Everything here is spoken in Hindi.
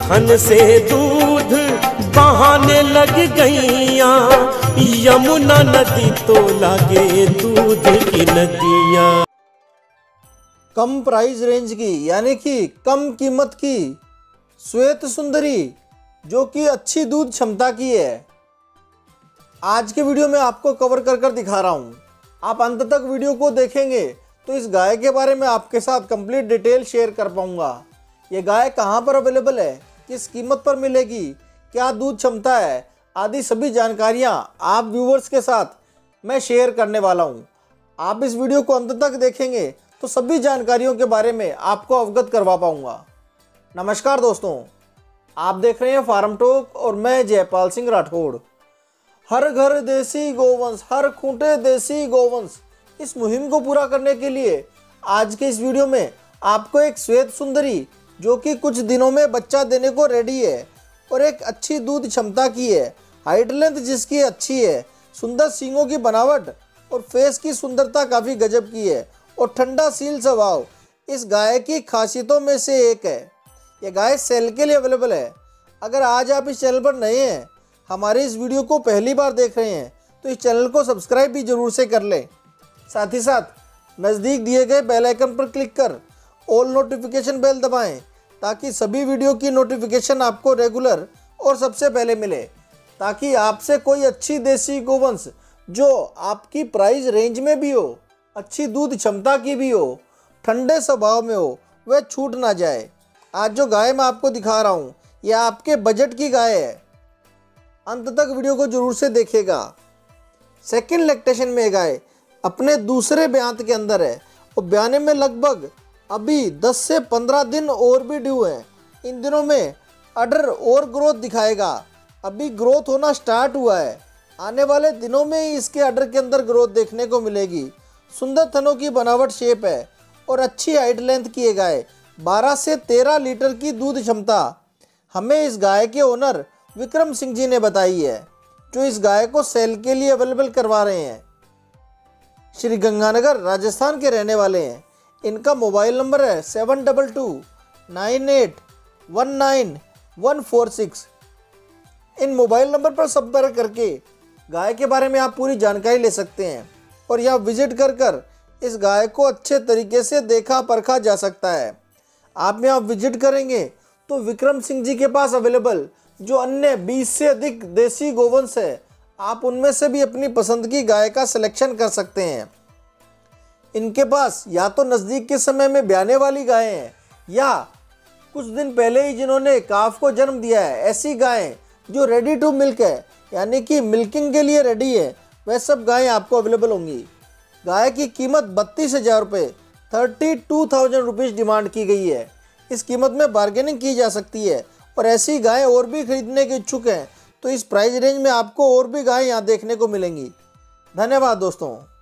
खन से दूध बहाने लग गईया, यमुना नदी तो लागे दूध की नदियाँ। कम प्राइस रेंज की यानी कि कम कीमत की श्वेत सुंदरी जो कि अच्छी दूध क्षमता की है, आज के वीडियो में आपको कवर कर दिखा रहा हूँ। आप अंत तक वीडियो को देखेंगे तो इस गाय के बारे में आपके साथ कंप्लीट डिटेल शेयर कर पाऊँगा। ये गाय कहाँ पर अवेलेबल है, किस कीमत पर मिलेगी, क्या दूध क्षमता है, आदि सभी जानकारियाँ आप व्यूवर्स के साथ मैं शेयर करने वाला हूँ। आप इस वीडियो को अंत तक देखेंगे तो सभी जानकारियों के बारे में आपको अवगत करवा पाऊँगा। नमस्कार दोस्तों, आप देख रहे हैं फार्म टॉक और मैं जयपाल सिंह राठौड़। हर घर देसी गोवंश, हर खूंटे देसी गोवंश, इस मुहिम को पूरा करने के लिए आज के इस वीडियो में आपको एक श्वेत सुंदरी जो कि कुछ दिनों में बच्चा देने को रेडी है और एक अच्छी दूध क्षमता की है, हाइट लेंथ जिसकी अच्छी है, सुंदर सींगों की बनावट और फेस की सुंदरता काफ़ी गजब की है और ठंडा सील स्वभाव इस गाय की खासियतों में से एक है। यह गाय सेल के लिए अवेलेबल है। अगर आज आप इस चैनल पर नए हैं, हमारे इस वीडियो को पहली बार देख रहे हैं, तो इस चैनल को सब्सक्राइब भी जरूर से कर लें। साथ ही साथ नज़दीक दिए गए बेल आइकन पर क्लिक कर ऑल नोटिफिकेशन बेल दबाएं ताकि सभी वीडियो की नोटिफिकेशन आपको रेगुलर और सबसे पहले मिले, ताकि आपसे कोई अच्छी देसी गोवंश जो आपकी प्राइस रेंज में भी हो, अच्छी दूध क्षमता की भी हो, ठंडे स्वभाव में हो, वह छूट ना जाए। आज जो गाय मैं आपको दिखा रहा हूँ यह आपके बजट की गाय है। अंत तक वीडियो को जरूर से देखिएगा। सेकंड लैक्टेशन में गाय अपने दूसरे ब्यांत के अंदर है और ब्याने में लगभग अभी 10 से 15 दिन और भी ड्यू हैं। इन दिनों में अडर और ग्रोथ दिखाएगा। अभी ग्रोथ होना स्टार्ट हुआ है, आने वाले दिनों में ही इसके अडर के अंदर ग्रोथ देखने को मिलेगी। सुंदर थनों की बनावट शेप है और अच्छी हाइट लेंथ की है गाय। 12 से 13 लीटर की दूध क्षमता हमें इस गाय के ओनर विक्रम सिंह जी ने बताई है, जो इस गाय को सेल के लिए अवेलेबल करवा रहे हैं। श्री गंगानगर राजस्थान के रहने वाले हैं। इनका मोबाइल नंबर है 7228919146। इन मोबाइल नंबर पर संपर्क करके गाय के बारे में आप पूरी जानकारी ले सकते हैं और यहाँ विजिट कर इस गाय को अच्छे तरीके से देखा परखा जा सकता है। आप यहाँ विजिट करेंगे तो विक्रम सिंह जी के पास अवेलेबल जो अन्य 20 से अधिक देसी गोवंश है, आप उनमें से भी अपनी पसंद की गाय का सिलेक्शन कर सकते हैं। इनके पास या तो नज़दीक के समय में ब्याने वाली गायें हैं या कुछ दिन पहले ही जिन्होंने काफ को जन्म दिया है, ऐसी गायें जो रेडी टू मिल्क है यानी कि मिल्किंग के लिए रेडी है, वह सब गायें आपको अवेलेबल होंगी। गाय की कीमत 32,000 रुपये 32,000 रुपीज़ डिमांड की गई है। इस कीमत में बार्गेनिंग की जा सकती है और ऐसी गायें और भी खरीदने के इच्छुक हैं तो इस प्राइस रेंज में आपको और भी गायें यहाँ देखने को मिलेंगी। धन्यवाद दोस्तों।